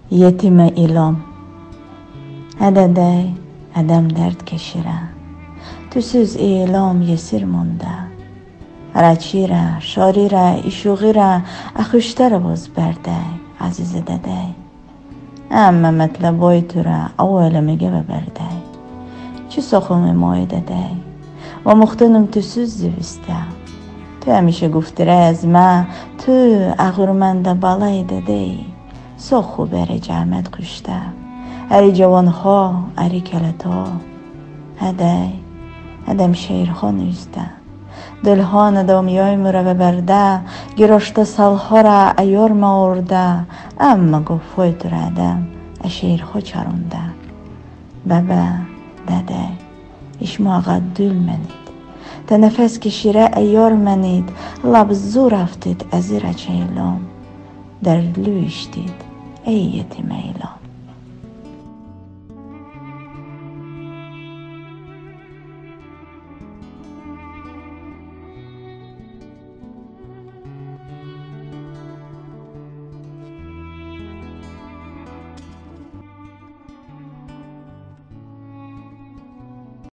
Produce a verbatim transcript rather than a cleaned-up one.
Yetim ilom Hədəday ədəm dərd keşirə Tüsüz ilom yesir munda Raçirə, şarirə, işuğirə Əxüştər boz bərdəy Aziz dədəy Əmmə mətləboy türə Avələmigə və bərdəy Çi soxum imay dədəy و مختنم تو سوز زیسته تو همیشه گفتی از ما تو اغرمند بالای دادی سخو بره جمعت کشته اری جوان ها اری کلتا هدای هدم شیر ها نیسته دل ها ندامیای مرا برده گراشته سالها را ایار ما ارده اما گفای تو را ادم اشیر ها چرونده بابا دادای اشما قدول منید تا نفس کشیره ایار منید لب زور افتید از ایره چیلام در لوشتید ای یتیم ایلام